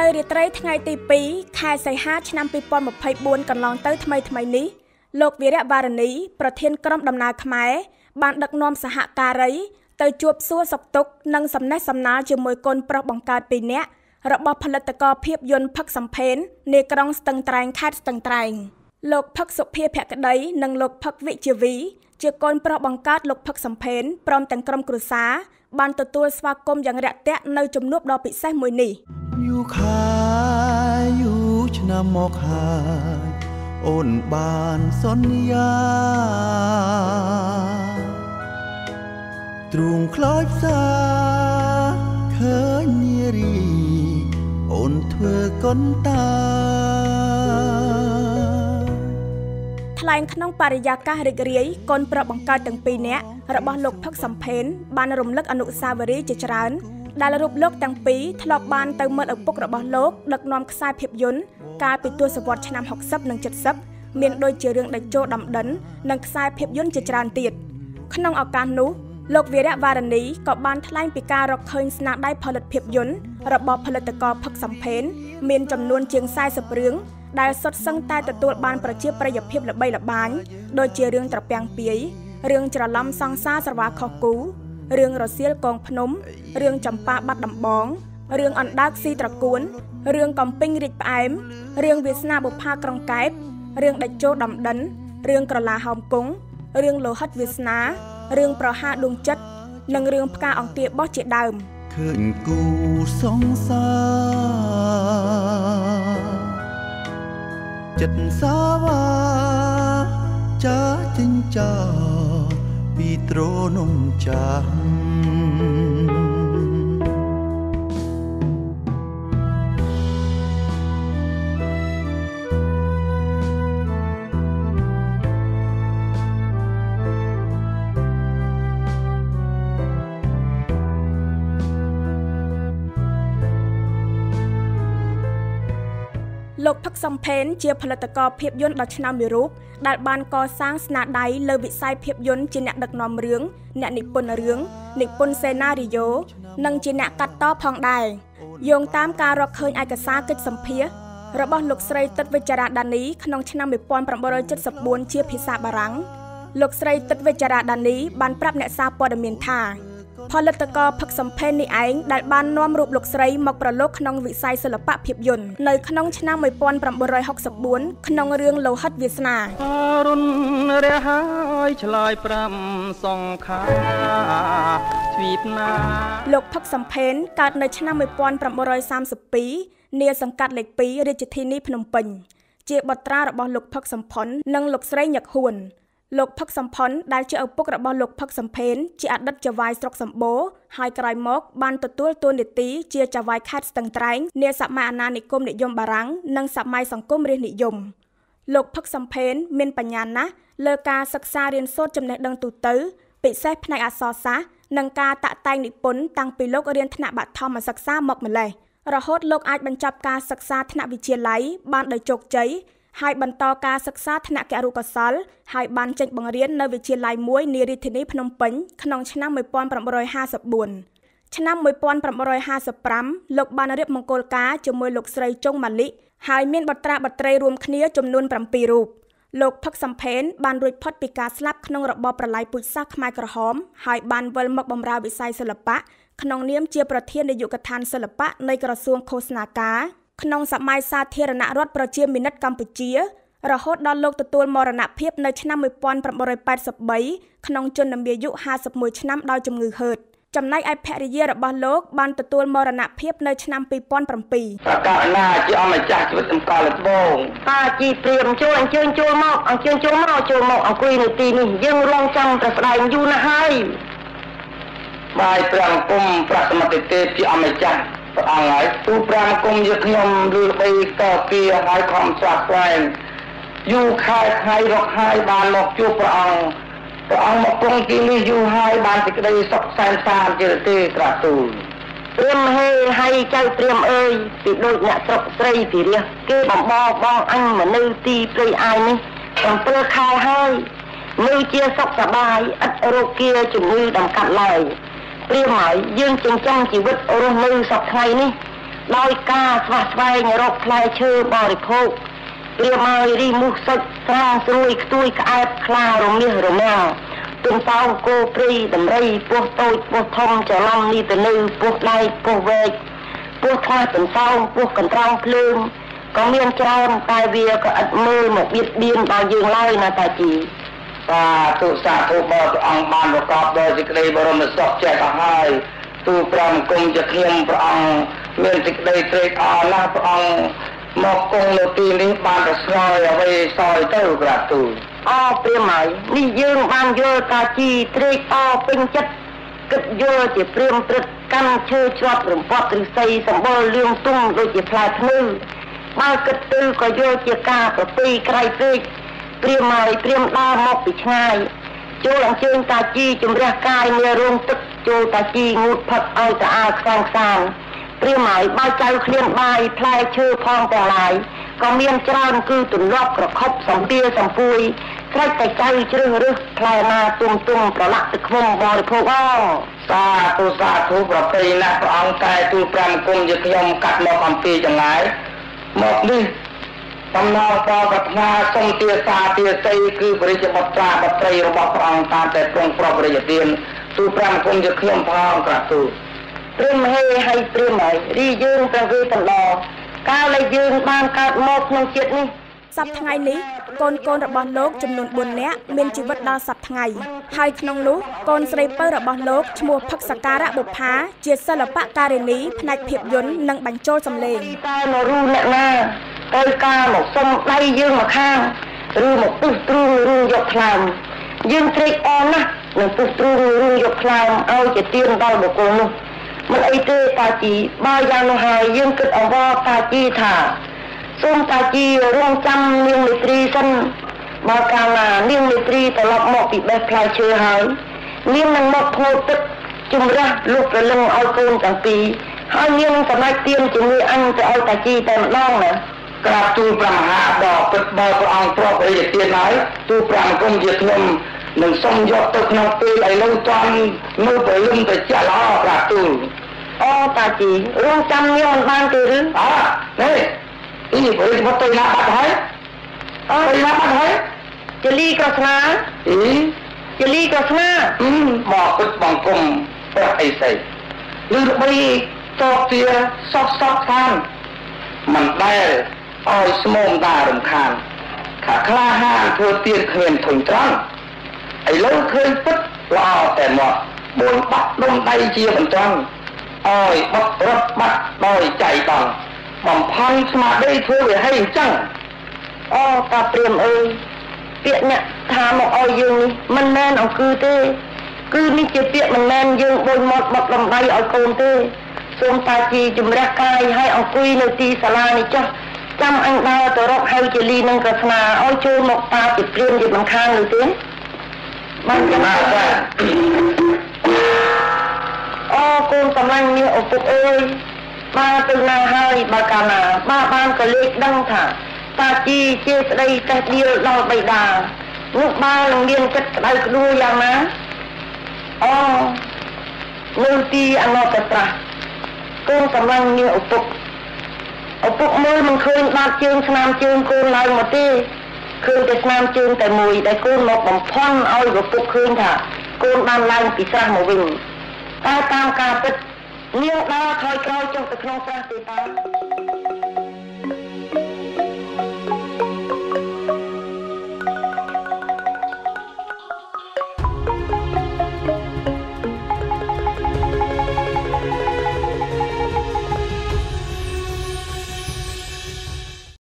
នៅរាត្រីថ្ងៃទី2ខែសីហាឆ្នាំ2024កន្លងទៅថ្មីនេះលោកវីរៈវរនីប្រធានក្រុមដំណើរខ្មែរបានដឹកនាំសហការីទៅជួបសួរសុខទុក្ខនិងសំណេះសំណាលជាមួយកូនប្រុសបង្កើត2នាក់របស់ផលិតករភាពយន្តផឹកសំផេននាក្រុងស្ទឹងត្រែងខេត្តស្ទឹងត្រែងលោកផឹកសុភាភក្តីនិងលោកផឹកវិជ្ជាវីជាកូនប្រុសបង្កើតលោកផឹកសំផេនព្រមទាំងក្រុមគ្រួសារបានទទួលស្វាគមន៍យ៉ាងរាក់ទាក់នៅជំនួបដ៏ពិសេសមួយនេះយូខែយូឆ្នាំមកហើយអូនបានសន្យាទ្រូងខ្លោចផ្សាឃើញនារីអូនធ្វើកុនតាថ្លែងក្នុងបរិយាកាសរីករាយកូនប្រុសបង្កើតទាំង2នាក់របស់លោកផឹកសំផេនបានរំលឹកអនុស្សាវរីយ៍ជាច្រើនដែលរូបលោកទាំងពីរធ្លាប់បានទៅមើលឪពុករបស់លោកដឹកនាំខ្សែភាពយន្តកាលពីទសវត្សរ៍ឆ្នាំ60និង70មានដូចជារឿងដេចោដំដិននិងខ្សែភាពយន្តជាច្រើនទៀតក្នុងឱកាសនោះលោកវីរៈវរនីក៏បានថ្លែងពីការរកឃើញស្នាដៃផលិតភាពយន្តរបស់ផលិតករផឹកសំផេនមានចំនួនជាង40រឿងដែលសុទ្ធសឹងតែទទួលបានប្រជាប្រិយភាពល្បីល្បាញដូចជារឿងត្រពាំងពាយរឿងច្រឡំសង្សារស្រវាខុសគូរឿងរសៀលកងភ្នំរឿងចម្ប៉ាបាត់ដំបងរឿងអណ្ដើកស៊ីត្រកួនរឿងកំពីងរាជផ្អែមរឿងវាសនាបុប្ផាក្រុងកែបរឿងដេចោដំដិនរឿងក្រឡាហោមគង់រឿងលោហិតវាសនារឿងប្រហាដួងចិត្តនិងរឿងផ្កាអង្គារបោះជាដើមឃើញគូសង្សារចិត្តសាវាចាចិញ្ចាពីត្រនំចាស់លោកផឹកសំផេនជាផលិតករភាពយន្តដ៏ឆ្នើមមួយរូបដែលបានកសាងស្នាដៃលើវិស័យភាពយន្តជាអ្នកដឹកនាំរឿងអ្នកនិពន្ធរឿងនិពន្ធសេណារីយ៉ូនិងជាអ្នកកាត់តផងដែរយោងតាមការរកឃើញឯកសារកិច្ចសម្ភាសន៍របស់លោកស្រីទិតវិចារាដានីក្នុងឆ្នាំ1974ជាភាសាបារាំងលោកស្រីទិតវិចារាដានីបានប្រាប់អ្នកសារព័ត៌មានថាផលិតករផឹកសំផេននេះឯងដែលបាននាំរូបលោកស្រីមកប្រឡូកក្នុងវិស័យសិល្បៈភាពយន្តនៅក្នុងឆ្នាំ1964ក្នុងរឿងលោហិតវាសនារុនរះហើយឆ្លើយ5សង្ខាជ្វីបណាលោកផឹកសំផេនកើតនៅឆ្នាំ1932នាសង្កាត់លេខ2រាជធានីភ្នំពេញជាបុត្រារបស់លោកផឹកសំផុននិងលោកស្រីញឹកហួនលោកផឹកសំផុនដែលជាឪពុករបស់លោកផឹកសំផេនជាអតីតចៅហ្វាយស្រុកសម្បូរហើយក្រោយមកបានទទួលតួនាទីជាចៅហ្វាយខេត្តស្ទឹងត្រែងនាសម័យអាណានិគមនិយមបារាំងនិងសម័យសង្គមរាស្ត្រនិយមលោកផឹកសំផេនមានបញ្ញាណាស់លើការសិក្សារៀនសូត្រចំណេះដឹងទូទៅពិសេសផ្នែកអក្សរសាស្ត្រនិងការតាក់តែងនិពន្ធតាំងពីលោករៀនថ្នាក់បឋមសិក្សាមកម្លេះរហូតលោកអាចបញ្ចប់ការសិក្សាថ្នាក់វិទ្យាល័យបានដោយជោគជ័យហើយបន្តការសិក្សាថ្នាក់គរុកោសល្យហើយបានចេញបង្រៀននៅវិទ្យាល័យមួយនារាជធានីភ្នំពេញក្នុងឆ្នាំ1954ឆ្នាំ1955លោកបានរៀបមង្គលការជាមួយលោកស្រីចុងម៉ាលីហើយមានបុត្រាបុត្រីរួមគ្នាចំនួន7រូបលោកផឹកសំផេនបានរួចផុតពីការស្លាប់ក្នុងរបបប្រល័យពូជសាសន៍ខ្មែរក្រហមហើយបានវិលមកបម្រើវិស័យសិល្បៈក្នុងនាមជាប្រធាននាយកដ្ឋានសិល្បៈនៃក្រសួងឃោសនាការក្នុងសម័យសាធារណរដ្ឋប្រជាមានិតកម្ពុជារហូតដល់លោកទទួលមរណភាពនៅឆ្នាំ1983ក្នុងជន្មាយុ51ឆ្នាំដោយជំងឺហឺតចំណែកឯភរិយារបស់លោកបានទទួលមរណភាពនៅឆ្នាំ2007 ប្រកាសណាជាអម្ចាស់ជីវិតសម្គាល់ត្បូងតាជីព្រាមជួយអញ្ជើញចូលមកអង្គុយនៅទីនេះយើងរងចាំតែស្ដែងយូរណាស់ហើយបាយព្រះអង្គគុំប្រសមតិទេពជាអម្ចាស់ព្រះអង្គហើយទូប្រាំគុំយកខ្ញុំលឺបីតគៀហើយខំស្វាស្វែងយូរខែថ្ងៃរកហើយបានមកជួបព្រះអង្គមកគង់ទីនេះយូរហើយបានសេចក្តីសុខសែនសាន្តជាទេត្រាទូលព្រាមហេហើយចៅព្រាមអើយពីដូចអ្នកស្រុកស្រីពីរះគេបំបងអញមកនៅទីព្រៃអាយនេះ7ខែហើយនៅជាសុខសប្បាយឥតរោគាជំងឺដំកាត់ឡើយព្រាមហើយយើងចិញ្ចឹមជីវិតរស់នៅសប្តាហ៍នេះដោយការស្វះស្វែងរកផ្លែឈើបរិភោគព្រាមឲ្យរីមុខសុចស្រាស្រួយខ្ទួយក្អែបខ្លារមាសរមាំងទុំតោងគោព្រៃដំរីពស់តូចពស់ធំច្រឡំនីទៅលើពស់ដែកពស់វែកពស់ខ្លាទុំតោងពស់កន្ត្រងភ្លើងក៏មានច្រើនតែវាក៏ឥតមើលមកបៀតបៀនដល់យើងឡើយណាតាជីសាធុបើព្រះអង្គបានប្រកបដោយសេចក្តីបរមសុខចេះទៅហើយទូព្រះអង្គជាខ្ញុំព្រះអង្គមានសេចក្តីត្រេកអរណាស់ព្រះអង្គមកគង់នៅទីនេះបានប្រស្រ័យអ្វីសោយទៅក្រាបទូលព្រាមហើយនេះយើងបានយល់តាជីត្រេកអរពេញចិត្តគិតយល់ជាព្រាមព្រឹត្តកាន់ឈើជាប់រំពាត់ឫស្សីសម្បល់លឿងទុំដូចជាផ្លែធ្នូបើគិតទៅក៏យល់ជាការប្រទីក្រៃពេកព្រាមហើយព្រាមដើរមកពីឆ្ងាយចូលអញ្ជើញតាជីជំរះកាយនារោងទឹកចូលតាជីងូតផឹកឲ្យស្អាតខ្សានព្រាមហើយបើចៅឃ្លានបាយផ្លែឈើផងទាំងឡាយក៏មានច្រើនគឺទម្លាប់ក្រខប់សម្ពាសម្ពួយស្រេចតែចៅជ្រើសរើសផ្លែណាទុំប្រឡាក់ទឹកឃ្មុំបរិភោគសាធុប្រពៃណាស់ព្រះអង្គតែទូលព្រះគុំជាខ្ញុំកាត់មកអំពីចម្ងាយមកនេះតំណងដល់ប្រាថ្នាសុំទាសាទាស័យគឺបរិជ្ជបុត្រាបុត្រីរបស់ព្រះអង្គតាមតែទ្រង់ប្រពរិយទានទូលព្រះគុំជាខ្ញុំផងក្រាបទូលព្រាមហេហើយព្រាមហើយរីយើងព្រះវេតណ្ដកាលដែលយើងបានកើតមកក្នុងជាតិនេះសប្តាហ៍ថ្ងៃនេះកូនរបស់លោកចំនួន4នាក់មានជីវិតដល់សប្តាហ៍ថ្ងៃហើយក្នុងនោះកូនស្រីពៅរបស់លោកឈ្មោះផឹកសការៈបុប្ផាជាសិល្បការិនីផ្នែកភាពយន្តនិងបញ្ចូលសំឡេងតែមករੂអ្នកណាទៅការមកសុំដៃយើងមកខាងឬមកពុះទ្រូងឬយកថ្លើមយើងត្រេកអរណាស់នឹងពុះទ្រូងឬយកថ្លើមឲ្យជាទានដល់បុគ្គលនោះមិនអីទេតាជីបើយ៉ាងនោះហើយយើងគិតអង្វរតាជីថាសូមតាជីរងចាំនាងមេត្រីសិនបើកាលណានាងមេត្រីត្រឡប់មកពីបេះផ្លែឈើហើយនាងនឹងមកធ្វើទឹកជំរះលុបប្រលឹងឲ្យកូនទាំងពីរហើយនាងនឹងសម្រេចទានជាមួយអញទៅឲ្យតាជីតែម្ដងណាក្រាបទូលព្រះមហាបពិតបើព្រះអង្គប្រពរិយទានហើយទូលព្រះគុំជាខ្ញុំនឹងសុំយកទៅក្នុងពេលឥឡូវចំនៅព្រលឹមទៅចាក់ល្អក្រាបទូលតាជីរងចាំនាងមិនបានទេឬនេះបរិយាបន្ទៃណាបាត់ហើយទៅណាបាត់ហើយចលីក្រស្នាចលីក្រស្នាមកពិតបង្គំព្រះអីស្អីឬបីតបជាសោកខានមិនដែលឲ្យស្មោមតារំខានខាក្លាហានធ្វើទៀតគ្មានធុញត្រង់ឥឡូវឃើញពិតល្អតែមកបួនបាត់ដុំដៃជាមិនត្រង់ឲ្យបត់រត់បាត់ដោយចៃដន្យបំផន់ស្មារតីធ្វើវាឲ្យអញ្ចឹងតាព្រាមអើយពាក្យអ្នកថាមកឲ្យយើងនេះមិនមែនអង្គឺទេគឺនេះជាពាក្យមិនមែនយើងបូនមកបត់លំដៃឲ្យកូនទេសូមតាជីជំរះកាយឲ្យអង្គុយនៅទីសាលានេះចុះចាំអញដើរទៅរកហៅជាលីនឹងក្រស្នាឲ្យចូលមកតាពីព្រាមជាមិនខាននោះទេបានយ៉ាងណាដែរកូនសម្លាញ់នាងឪពុកអើយបានទៅណាហើយបើកាលណាបានក៏លេចដឹងថាតាជីជាស្ដីតេះដៀលដល់បិតានោះបាននឹងមានចិត្តក្តៅក្តួលយ៉ាងណានៅទីអនុត្តត្រាស់កូនសម្លាញ់នាងឪពុកមើលមិនឃើញបាត់ជើងស្នាមជើងកូនឡើងមកទេឃើញតែស្នាមជើងតែមួយដែលកូនមកបំផន់ឲ្យឪពុកឃើញថាកូនបានឡើងពីស្រះមកវិញតែតាមការពិតនាងដើរថយក្រោយចុះទៅក្នុងស្រះទេតា